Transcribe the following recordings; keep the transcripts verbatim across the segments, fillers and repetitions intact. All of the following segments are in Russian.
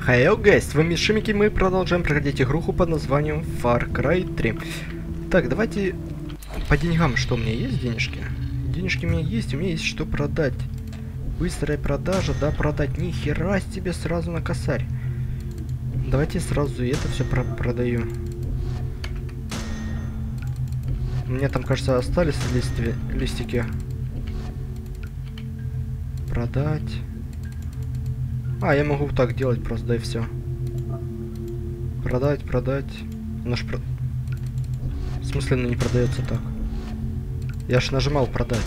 Hello guys, с вами Шимики, мы продолжаем проходить игруху под названием Far Cry три. Так, давайте по деньгам, что у меня есть денежки? Денежки у меня есть, у меня есть что продать. Быстрая продажа, да, продать, ни хера себе сразу на косарь. Давайте сразу это все про продаю. У меня там, кажется, остались листи листики. Продать. А, я могу вот так делать просто, да и все. Продать, продать. Наш про... В смысле, ну не продается так. Я ж нажимал продать.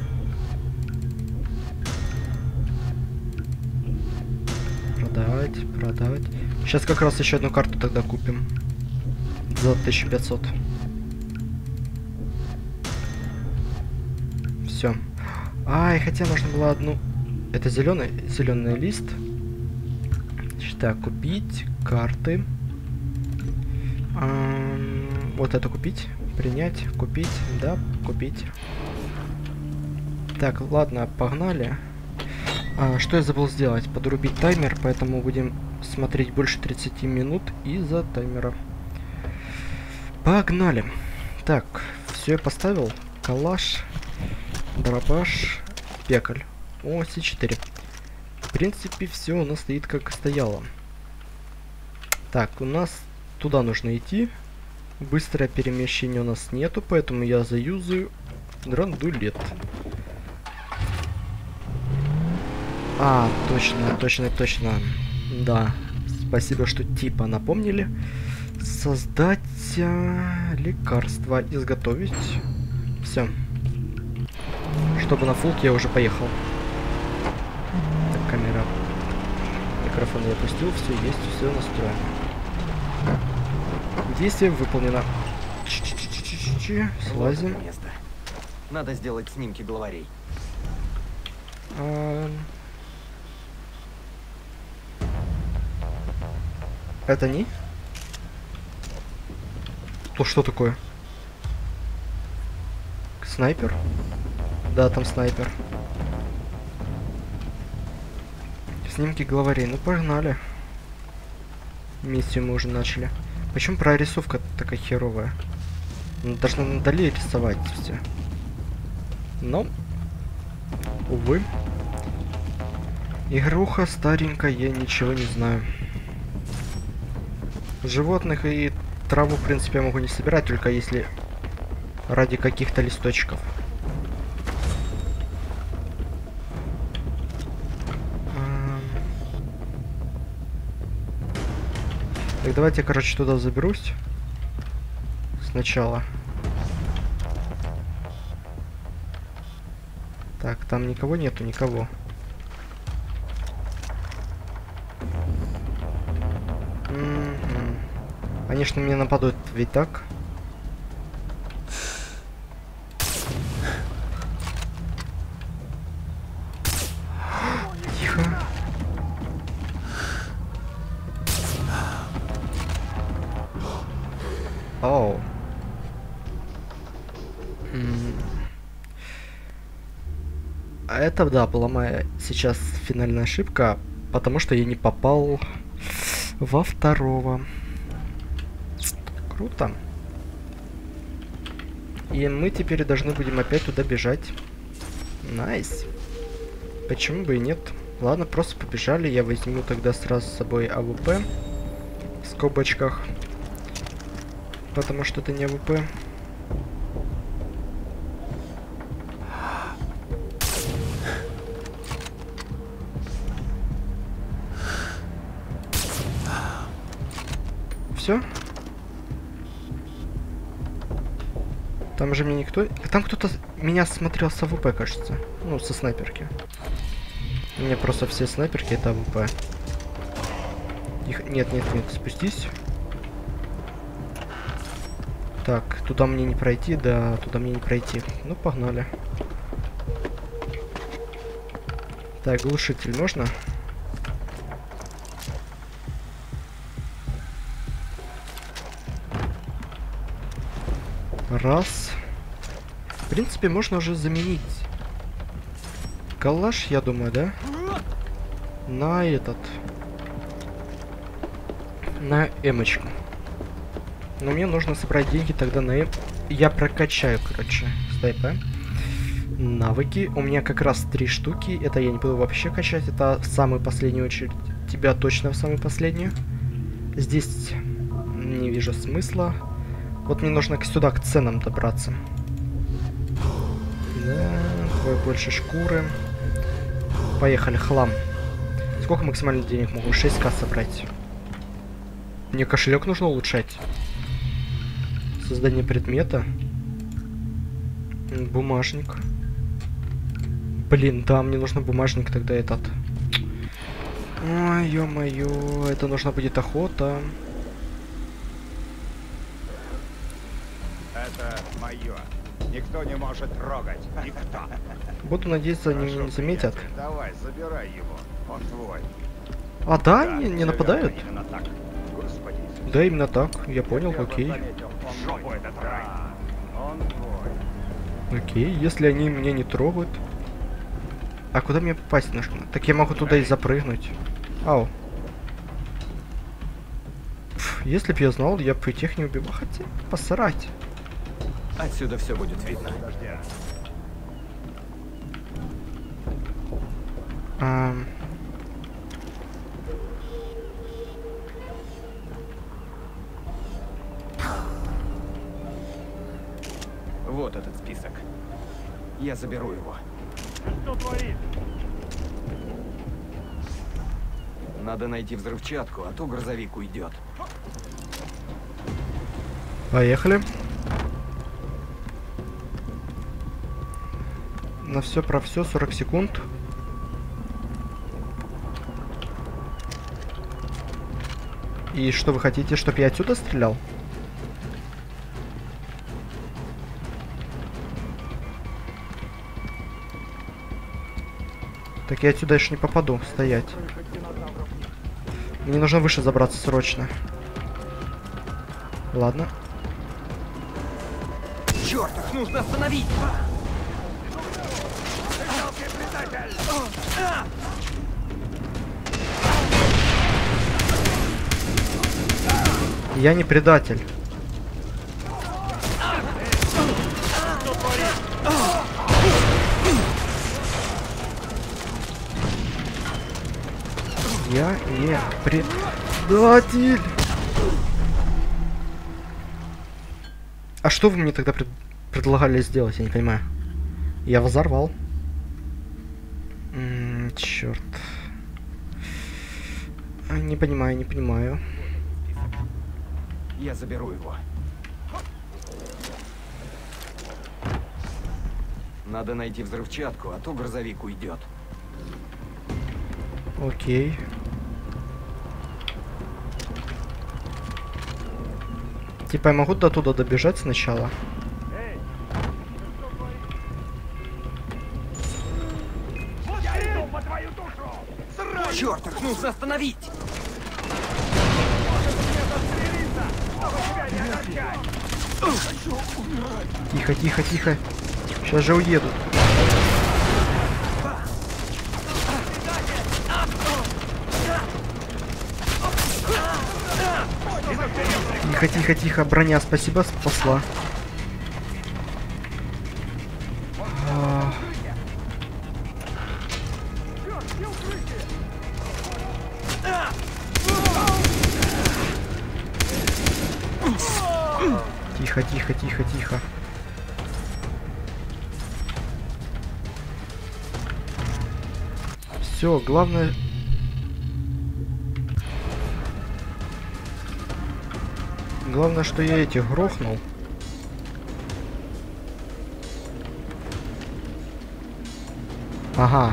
Продать, продать. Сейчас как раз еще одну карту тогда купим. За тысячу пятьсот. Все. Ай, хотя можно было одну... Это зеленый, зеленый лист. Так, купить карты. Эм, вот это купить, принять, купить, да, купить. Так, ладно, погнали. А, что я забыл сделать? Подрубить таймер, поэтому будем смотреть больше тридцати минут из-за таймера. Погнали. Так, все я поставил. Калаш, дробаш, пекаль. О, С четыре. В принципе, все у нас стоит как стояло. Так, у нас туда нужно идти. Быстрое перемещение у нас нету, поэтому я заюзаю драндулет. А, точно, точно, точно. Да, спасибо, что типа напомнили. Создать э, лекарство, изготовить. Все. Чтобы на фулк я уже поехал. Так, камера. Микрофон я опустил, все есть, все настроено. Действие выполнено. Ч-ч-ч-ч-ч-ч. Слазим. Надо сделать снимки главарей. А... Это не? То что такое? Снайпер? Да, там снайпер. Снимки главарей. Ну, погнали. Миссию мы уже начали. Почему прорисовка такая херовая? Ну, должна надали рисовать все. Но, увы. Игруха старенькая, я ничего не знаю. Животных и траву, в принципе, я могу не собирать, только если ради каких-то листочков. Так, давайте, короче, туда заберусь. Сначала. Так, там никого нету, никого. М-м-м. Конечно, мне нападут, ведь так? Тихо. Оу. М. А это, да, была моя сейчас финальная ошибка, потому что я не попал во второго. Круто. И мы теперь должны будем опять туда бежать. Найс. Почему бы и нет? Ладно, просто побежали. Я возьму тогда сразу с собой А В П. В скобочках. Потому что это не А В П. Все? Там же мне никто... Там кто-то меня смотрел с А В П, кажется. Ну, со снайперки. У меня просто все снайперки это А В П. Их... Нет, нет, нет, спустись. Так, туда мне не пройти, да, туда мне не пройти. Ну, погнали. Так, глушитель можно? Раз. В принципе, можно уже заменить калаш, я думаю, да? На этот. на эмочку. Но мне нужно собрать деньги тогда на эм. Я прокачаю, короче, снайпа. Навыки. У меня как раз три штуки. Это я не буду вообще качать. Это в самую последнюю очередь. Тебя точно в самую последнюю. Здесь не вижу смысла. Вот мне нужно сюда, к ценам добраться. Да, двое больше шкуры. Поехали, хлам. Сколько максимально денег могу? шесть ка собрать. Мне кошелек нужно улучшать. Создание предмета. Бумажник. Блин, да, мне нужно бумажник тогда этот. Ой, ё-моё, это нужна будет охота. Это мое. Никто не может трогать. Никто. Буду надеяться, они меня не заметят. Приятель, давай, забирай его. Он твой. А, да, Да, не, не всё нападают? верно, именно так. Господи. Да, именно так. Я понял, Первый окей. заметил, он жопу этот рай. Он твой. Окей, если они меня не трогают. А куда мне попасть нужно? Так я могу туда и запрыгнуть. Ау. Пф, если бы я знал, я бы тех не убивал. Хотя, посрать. Отсюда все будет видно. Дождя. Ам. Вот этот список. Я заберу его. Что творит? Надо найти взрывчатку, а то грузовик уйдет. Поехали. На все про все сорок секунд. И что вы хотите, чтобы я отсюда стрелял? Так я отсюда еще не попаду. Стоять. Мне нужно выше забраться срочно. Ладно. Черт, их нужно остановить! Я не предатель. Я не предатель. А что вы мне тогда пред предлагали сделать, я не понимаю. Я взорвал. М-м, черт. Не понимаю, не понимаю. Я заберу его. Надо найти взрывчатку, а то грузовик уйдет. Окей. Типа я могу до туда добежать сначала? Черт, их нужно остановить! Тихо, тихо, тихо. Сейчас же уедут. Тихо, тихо, тихо. Броня, спасибо, спасла. А... Тихо, тихо, тихо, тихо. Все, главное... Главное, что я этих грохнул. Ага.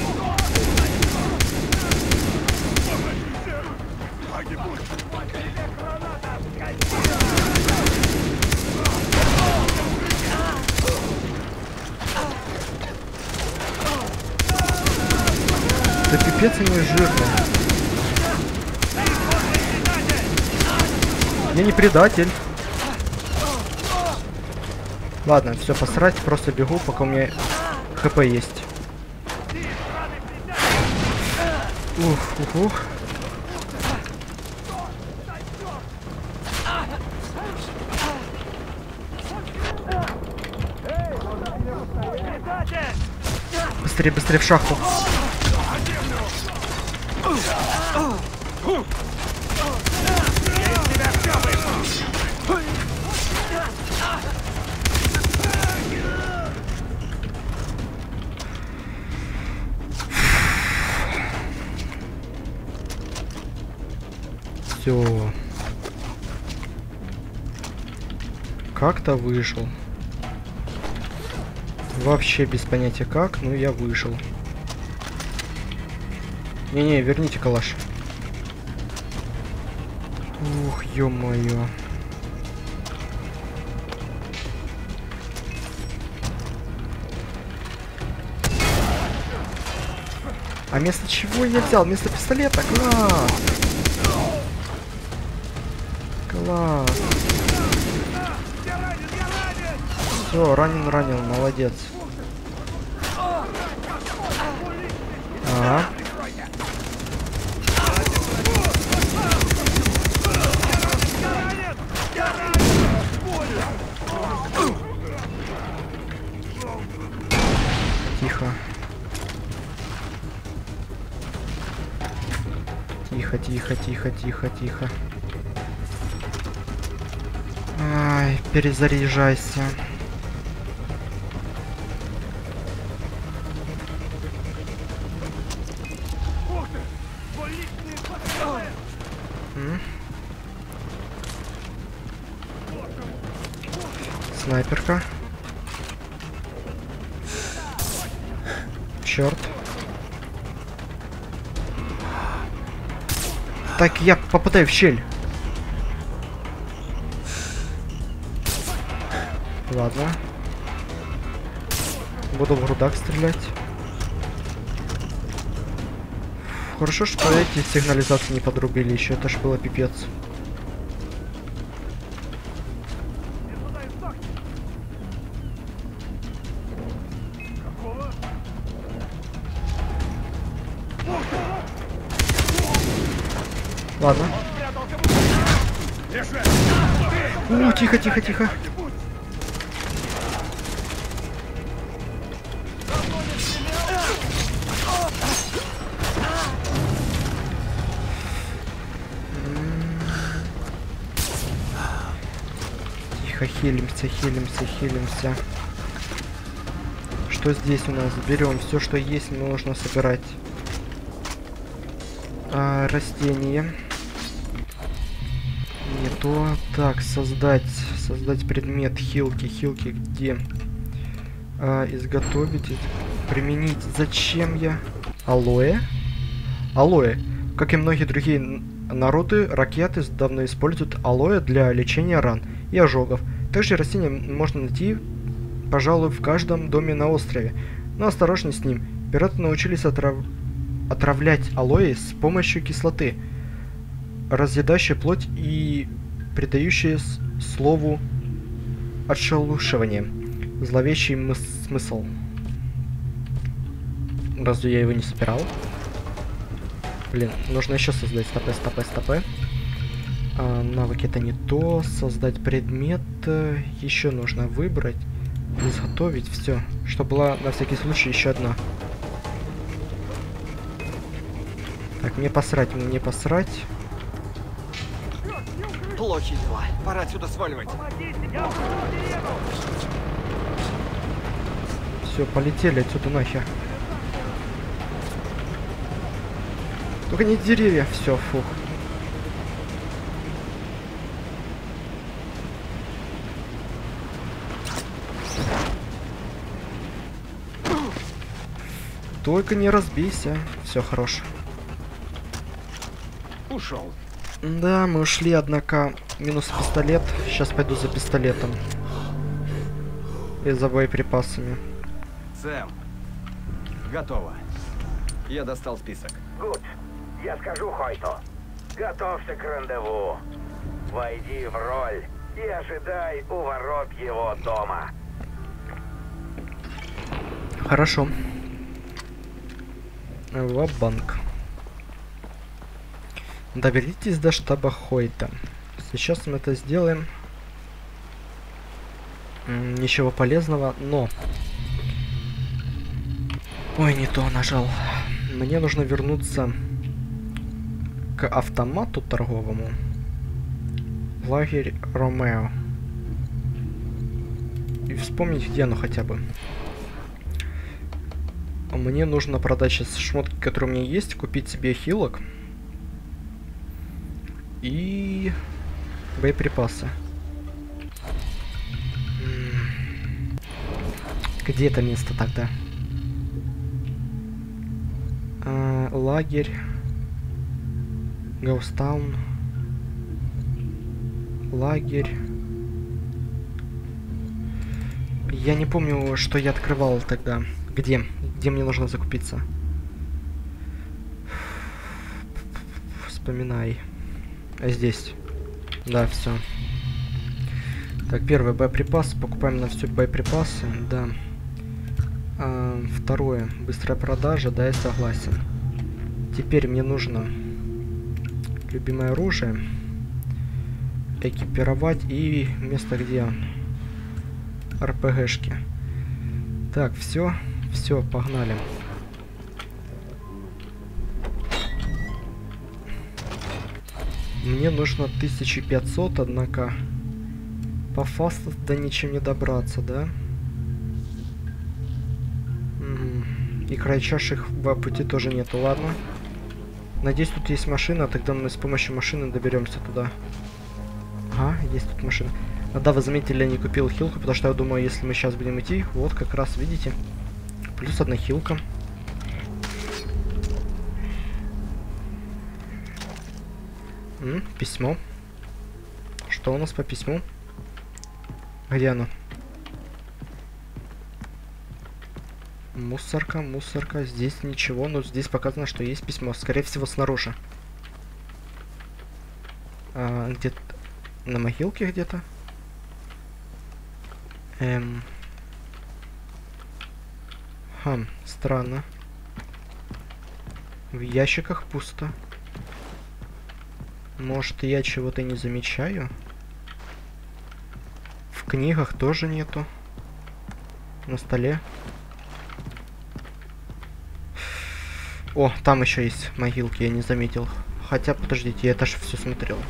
Да пипец они жирные. Я не предатель. Ладно, все, посрать, просто бегу, пока у меня хп есть. Ух, ух, ух. быстрее, быстрее в шахту. Все. Как-то вышел. Вообще без понятия как, но я вышел. Не-не, верните калаш. Ух, ё-моё. А вместо чего я взял? Вместо пистолета? Класс! Класс! Все, ранен, ранен, молодец. Ага. Тихо. Тихо, тихо, тихо, тихо, тихо. Ай, перезаряжайся. М? Снайперка. Черт. Так, я попадаю в щель. Ладно. Буду в грудак стрелять. Хорошо, что эти сигнализации не подрубили еще. Это ж было пипец. Ладно. У, тихо, тихо, тихо. Тихо, хилимся, хилимся, хилимся. Что здесь у нас? Берем все, что есть, нужно собирать. А, растения. Не то. Так, создать. Создать предмет. Хилки. Хилки где? А, изготовить. Применить. Зачем я? Алоэ? Алоэ. Как и многие другие народы, ракеты давно используют алоэ для лечения ран и ожогов. Также растения можно найти, пожалуй, в каждом доме на острове. Но осторожно с ним. Пираты научились отрав... отравлять алоэ с помощью кислоты, разъедающей плоть и придающей слову отшелушивание. Зловещий смысл. Разве я его не собирал? Блин, нужно еще создать. Стопэ, стопэ, стопэ. А, навыки это не то. Создать предмет. Еще нужно выбрать. Изготовить. Все. Чтобы была на всякий случай еще одна. Так, мне посрать, мне посрать. Плохи дела. Пора отсюда сваливать. Все, полетели отсюда нахер. Только не деревья. Все, фух. Только не разбейся. Все, хорош. Ушел. Да, мы ушли, однако минус пистолет. Сейчас пойду за пистолетом. И за боеприпасами. Сэм, готово. Я достал список. Гуд, я скажу Хойту. Готовься к рандеву. Войди в роль и ожидай у ворот его дома. Хорошо. Ва-банк. Доберитесь до штаба Хойта. Сейчас мы это сделаем. М, ничего полезного, но Ой, не то нажал. Мне нужно вернуться к автомату торговому. Лагерь Ромео. И вспомнить, где оно хотя бы. Мне нужно продать сейчас шмотки, которые у меня есть, купить себе хилок и боеприпасы. Где это место тогда? А, лагерь. Гоустаун. Лагерь. Я не помню, что я открывал тогда. Где? Где мне нужно закупиться? Вспоминай. А здесь. Да, все. Так, первый боеприпас. Покупаем на все боеприпасы. Да. А, второе. Быстрая продажа. Да, я согласен. Теперь мне нужно любимое оружие. Экипировать. И место, где РПГшки. Так, все. Все, погнали. Мне нужно тысяча пятьсот, однако по фасту до ничем не добраться, да? Угу. И кратчайших в пути тоже нету, ладно. Надеюсь, тут есть машина, тогда мы с помощью машины доберемся туда. Ага, есть тут машина. А да, вы заметили, я не купил хилку, потому что я думаю, если мы сейчас будем идти, вот как раз, видите, плюс одна хилка. М, письмо. Что у нас по письму? Где оно? Мусорка, мусорка. Здесь ничего, но здесь показано, что есть письмо. Скорее всего, снаружи. А, где-то на могилке где-то. Эм. Хм, странно. В ящиках пусто. Может, я чего-то не замечаю? В книгах тоже нету. На столе. О, там еще есть могилки, я не заметил. Хотя, подождите, я даже все смотрел.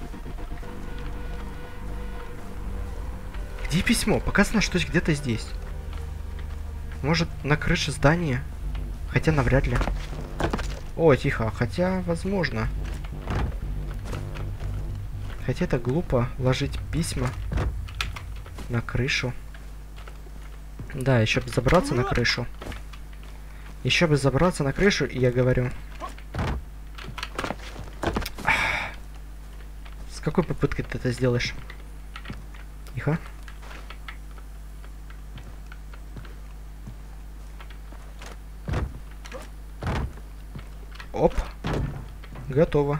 Где письмо? Показано, что где-то здесь. Может, на крыше здания? Хотя, навряд ли. О, тихо. Хотя, возможно. Хотя это глупо ложить письма на крышу. Да, еще бы забраться на крышу. Еще бы забраться на крышу, и я говорю. С какой попыткой ты это сделаешь? Тихо. Оп. Готово.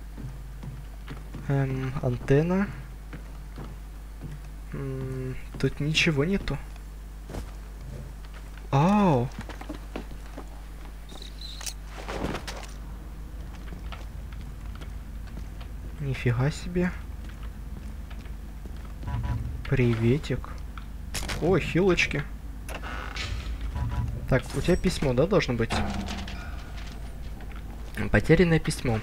Эм, антенна. М-м, тут ничего нету. Ау. Нифига себе. Приветик. О, хилочки. Так, у тебя письмо, да, должно быть? Потерянное письмо.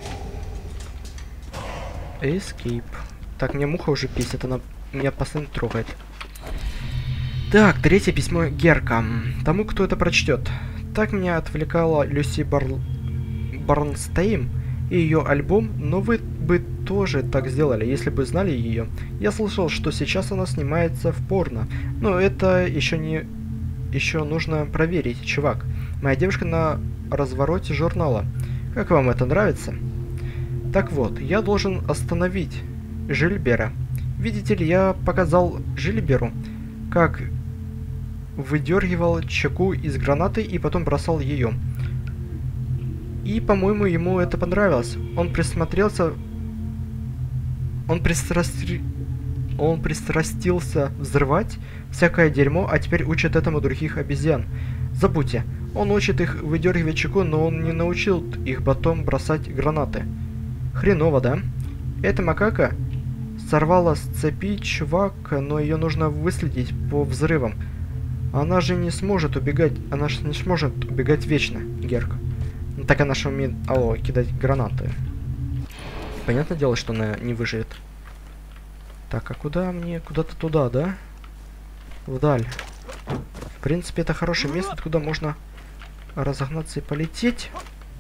Escape. Так, мне муха уже писает, она меня постоянно трогает. Так, третье письмо Герка. Тому, кто это прочтет. Так меня отвлекала Люси Бар... Барнстейн и ее альбом, но вы бы тоже так сделали, если бы знали ее. Я слышал, что сейчас она снимается в порно, но это еще не... еще нужно проверить, чувак. Моя девушка на развороте журнала. Как вам это нравится? Так вот, я должен остановить Жильбера. Видите ли, я показал Жильберу, как выдергивал чеку из гранаты и потом бросал ее. И, по-моему, ему это понравилось. Он присмотрелся... Он пристрасти... Он пристрастился взрывать всякое дерьмо, а теперь учит этому других обезьян. Забудьте. Он учит их выдергивать чеку, но он не научил их потом бросать гранаты. Хреново, да? Эта макака сорвала с цепи чувака, но ее нужно выследить по взрывам. Она же не сможет убегать. Она же не сможет убегать вечно, Герк. Ну, так она же умеет... Алло, кидать гранаты. Понятное дело, что она не выживет. Так, а куда мне? Куда-то туда, да? Вдаль. В принципе, это хорошее место, откуда можно разогнаться и полететь.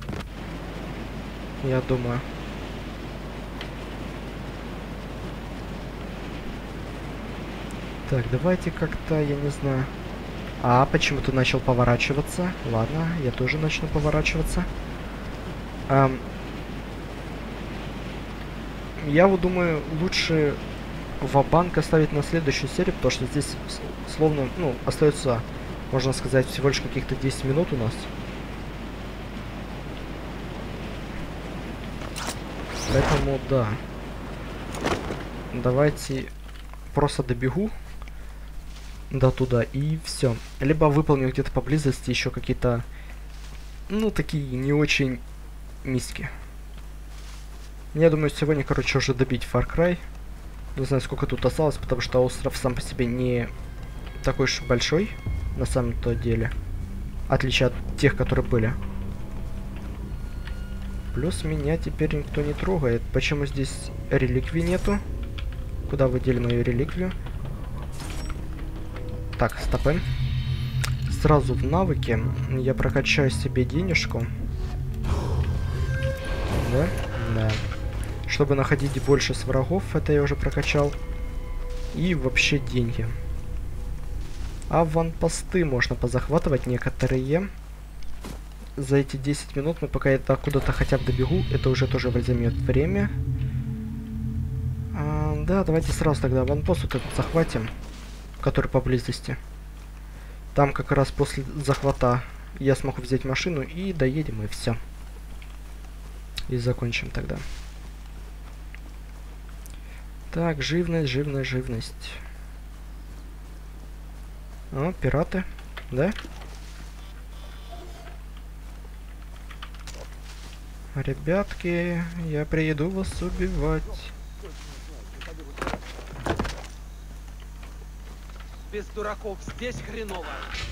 Я думаю. Так, давайте как-то, я не знаю... А, почему ты начал поворачиваться? Ладно, я тоже начну поворачиваться. Эм, я вот думаю, лучше ва-банк оставить на следующую серию, потому что здесь словно, ну, остается, можно сказать, всего лишь каких-то десять минут у нас. Поэтому, да. Давайте просто добегу до туда и все. Либо выполню где-то поблизости еще какие-то, ну, такие не очень миски. Я думаю, сегодня, короче, уже добить Far Cry. Не знаю, сколько тут осталось, потому что остров сам по себе не такой уж большой, на самом-то деле. В отличие от тех, которые были. Плюс меня теперь никто не трогает. Почему здесь реликвии нету? Куда вы дели мою реликвию? Так, стопы. Сразу в навыки я прокачаю себе денежку. Да? Да. Чтобы находить больше с врагов, это я уже прокачал. И вообще деньги. Аванпосты можно позахватывать некоторые. За эти десять минут, мы пока это куда-то хотя бы добегу, это уже тоже займет время. А, да, давайте сразу тогда аванпост вот этот захватим, который поблизости. Там как раз после захвата я смогу взять машину и доедем, и все. И закончим тогда. Так, живность, живность, живность. О, пираты, да? Ребятки, я приеду вас убивать. Без дураков здесь хреново.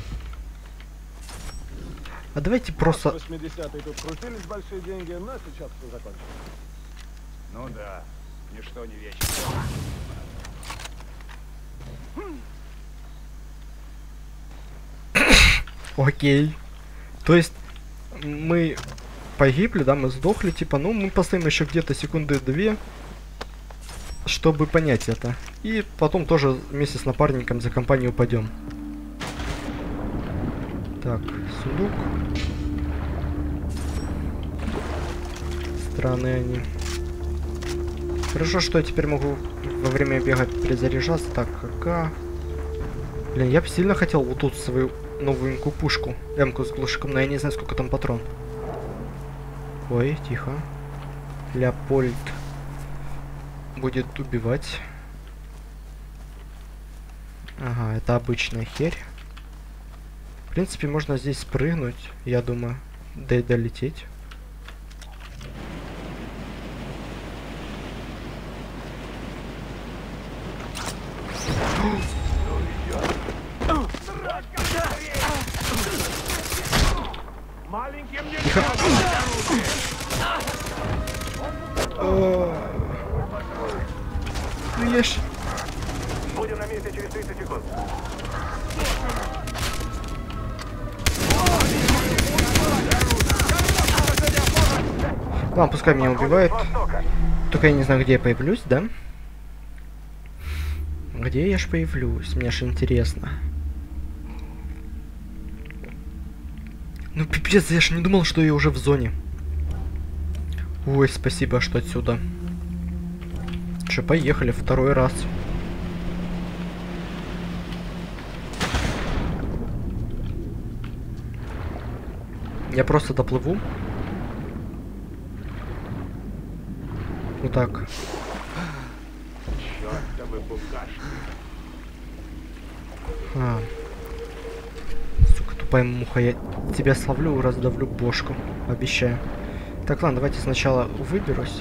А давайте просто... восьмидесятые тут крутились большие деньги, но сейчас все закончилось. Ну да, ничто не вечно. Окей. То есть мы погибли, да, мы сдохли, типа, ну мы постоим еще где-то секунды две, чтобы понять это. И потом тоже вместе с напарником за компанию упадем. Так, сундук. Странные они. Хорошо, что я теперь могу во время бега перезаряжаться. Так, ка. Блин, я бы сильно хотел вот тут свою новенькую пушку. Эмку с глушиком, но я не знаю, сколько там патрон. Ой, тихо. Леопольд будет убивать. Ага, это обычная херь. В принципе, можно здесь спрыгнуть, я думаю, да и долететь. Тихо. Ну я ж... Будем на месте через тридцать секунд. Ладно, пускай меня убивает. Только я не знаю, где я появлюсь, да? Где я ж появлюсь? Мне ж интересно. Ну пипец, я ж не думал, что я уже в зоне. Ой, спасибо, что отсюда. Че, поехали второй раз. Я просто доплыву. Вот так. А. Сука, тупая муха, я тебя словлю, раздавлю бошку. Обещаю. Так, ладно, давайте сначала выберусь.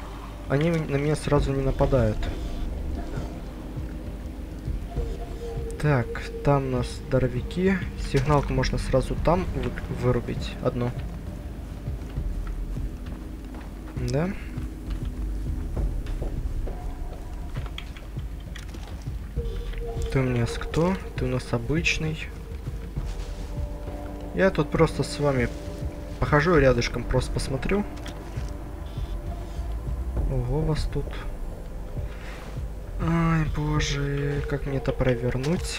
Они на меня сразу не нападают. Так, там у нас здоровяки. Сигналку можно сразу там вы вырубить. Одну. Да? Ты у нас кто? Ты у нас обычный. Я тут просто с вами похожу рядышком, просто посмотрю. Ого, вас тут. Ай, боже, как мне это провернуть?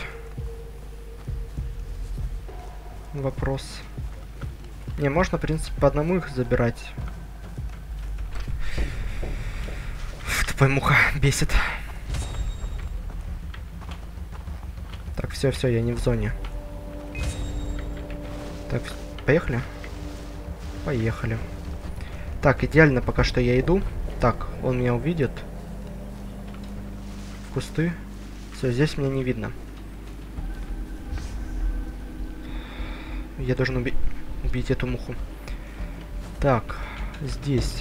Вопрос. Не, можно, в принципе, по одному их забирать. Тупая муха бесит. Так, все, все, я не в зоне. Так, поехали? Поехали. Так, идеально пока что я иду. Так, он меня увидит. В кусты. Все, здесь меня не видно. Я должен уби убить эту муху. Так, здесь.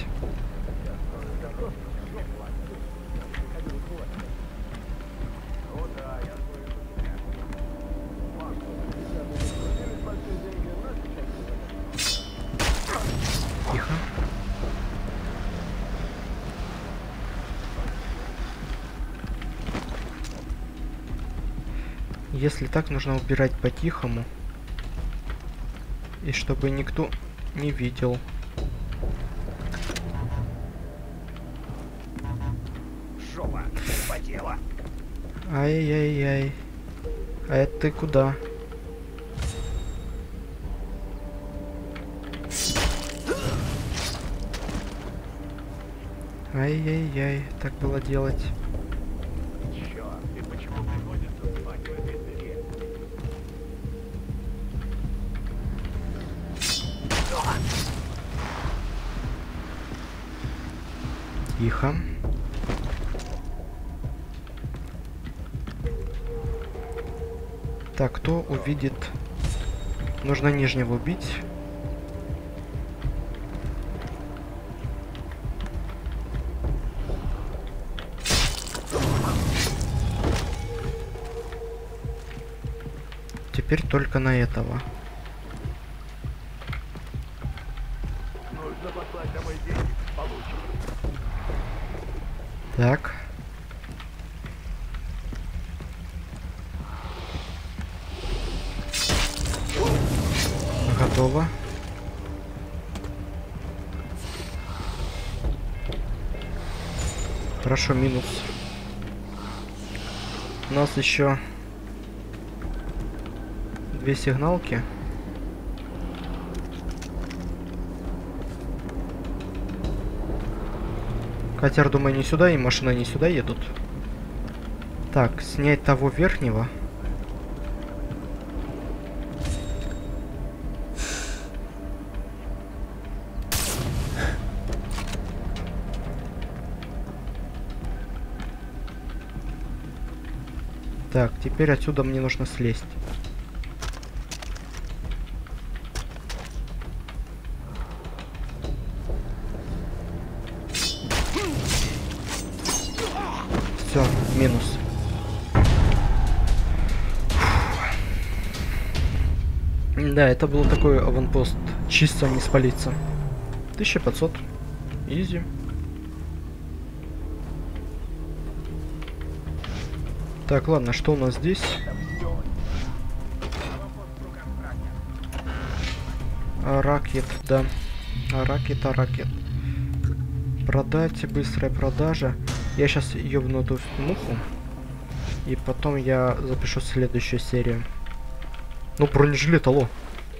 Тихо. Если так, нужно убирать по-тихому. И чтобы никто не видел. Жопа, потела. Ай-яй-яй. А это ты куда? Ай-яй-яй, так было делать. Чёрт, и почему приходится спать в этой дыре? Тихо. Так, кто увидит? Нужно нижнего убить. Теперь только на этого. Нужно послать домой денег, получим. Так. Готово. Хорошо, минус. У нас еще две сигналки. Катер, думаю, не сюда, и машина не сюда едут. Так, снять того верхнего. Так, теперь отсюда мне нужно слезть. Все, минус. Да, это был такой аванпост. Чисто не спалиться. тысяча пятьсот. Изи. Так, ладно, что у нас здесь? Ракет, да. Ракет, а ракет. Продать, быстрая продажа. Я сейчас ёбну эту муху. И потом я запишу следующую серию. Ну, бронежилет, алло.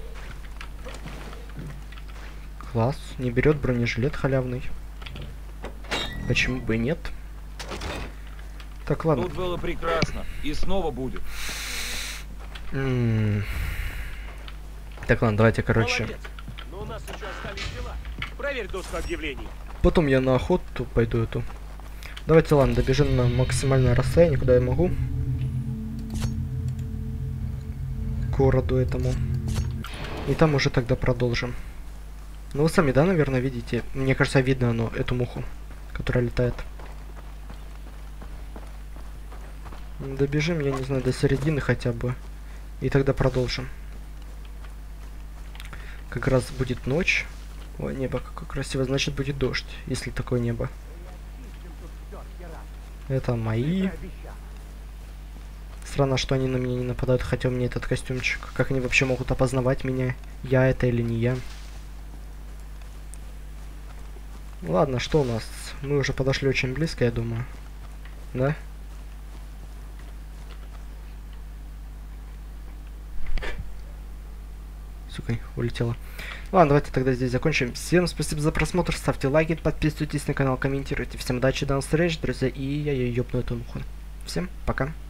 Класс, не берет бронежилет халявный. Почему бы и нет? Так, ладно. Тут было прекрасно. И снова будет. М-м. Так, ладно, давайте, короче. Молодец. Но у нас еще остались дела. Проверь доску объявлений. Потом я на охоту пойду эту. Давайте, ладно, добежим на максимальное расстояние, куда я могу. К городу этому. И там уже тогда продолжим. Ну, вы сами, да, наверное, видите? Мне кажется, видно оно, эту муху, которая летает. Добежим, я не знаю, до середины хотя бы. И тогда продолжим. Как раз будет ночь. Ой, небо какое красивое. Значит, будет дождь, если такое небо. Это мои. Странно, что они на меня не нападают, хотя у меня этот костюмчик. Как они вообще могут опознавать меня? Я это или не я? Ладно, что у нас? Мы уже подошли очень близко, я думаю. Да? Сука, улетела. Ладно, давайте тогда здесь закончим. Всем спасибо за просмотр, ставьте лайки, подписывайтесь на канал, комментируйте. Всем удачи, до новых встреч, друзья, и я ее ёбну эту муху. Всем пока.